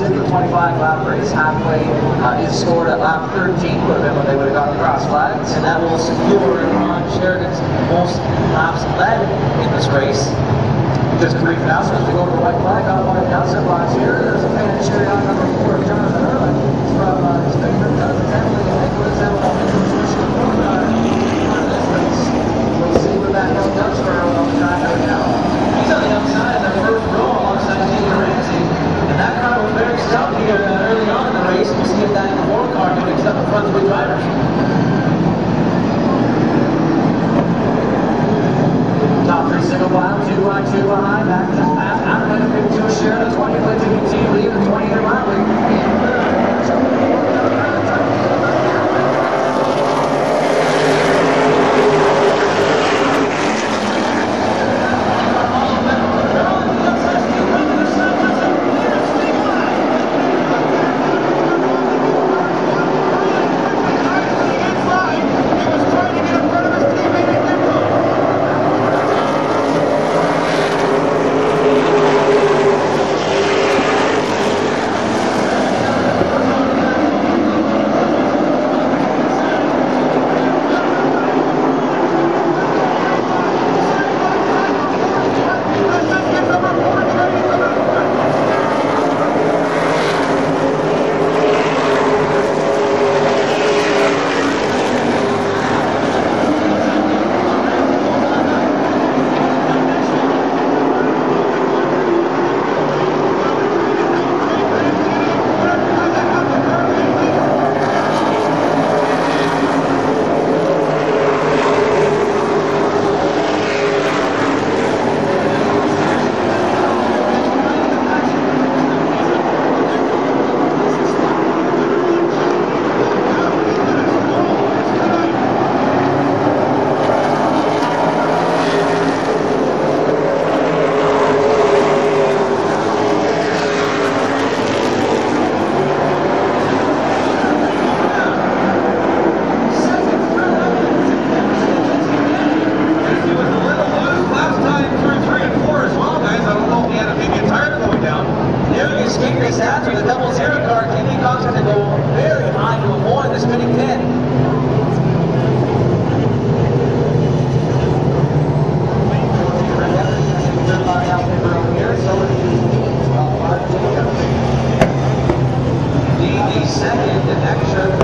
to the 25-lap race. Halfway is scored at lap 13, would have been when they would have got the cross flags, and that will secure Ron Sheridan's most laps led in this race. Just a brief announcement, we go to the white flag on one of the outset lines here. There's a fan cheering on number 4, Jonathan Erwin, from his favorite family, Nicholas Evelyn. We'll see what that hill does for her on the track right now. He's on the outside in the first row alongside Taylor Ramsey. And that car was very stout here early on in the race. We'll see if that Ford car can mix up in front of the drivers. Top 3 single file, 2 wide, 2 behind. Back to this pass. Out of it, 52 Sheridan, 20 plate to continue lead, the 20-year mile lead. After the double zero car, Kenny Cox had to go very high to avoid the spinning pin. The second extra